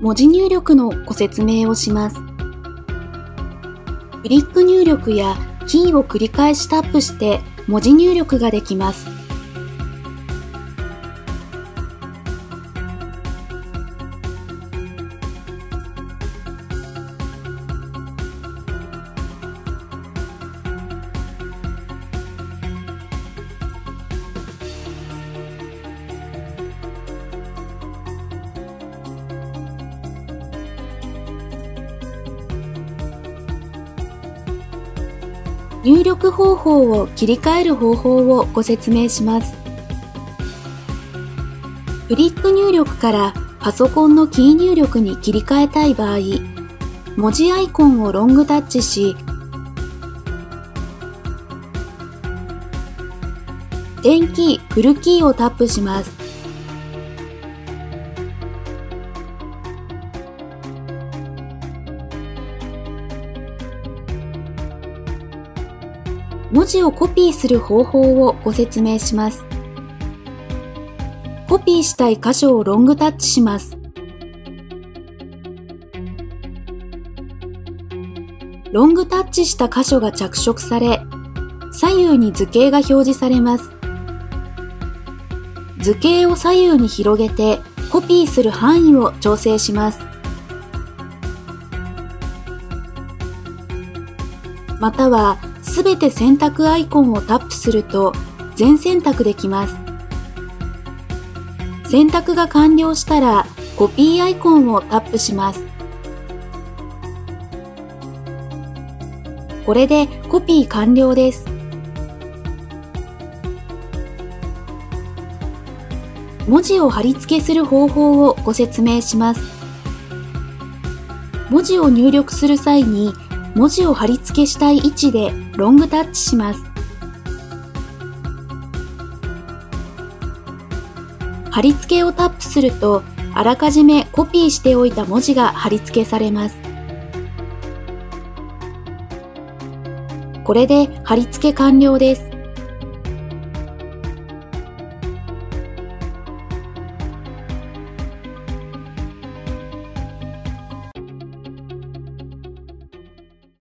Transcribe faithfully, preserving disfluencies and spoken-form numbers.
文字入力のご説明をします。クリック入力やキーを繰り返しタップして文字入力ができます。入力方法を切り替える方法をご説明します。クリック入力からパソコンのキー入力に切り替えたい場合、文字アイコンをロングタッチし、点キー、フルキーをタップします。文字をコピーする方法をご説明します。コピーしたい箇所をロングタッチします。ロングタッチした箇所が着色され、左右に図形が表示されます。図形を左右に広げてコピーする範囲を調整します。または、すべて選択アイコンをタップすると全選択できます。選択が完了したらコピーアイコンをタップします。これでコピー完了です。文字を貼り付けする方法をご説明します。文字を入力する際に文字を貼り付けしたい位置でロングタッチします。貼り付けをタップすると、あらかじめコピーしておいた文字が貼り付けされます。これで貼り付け完了です。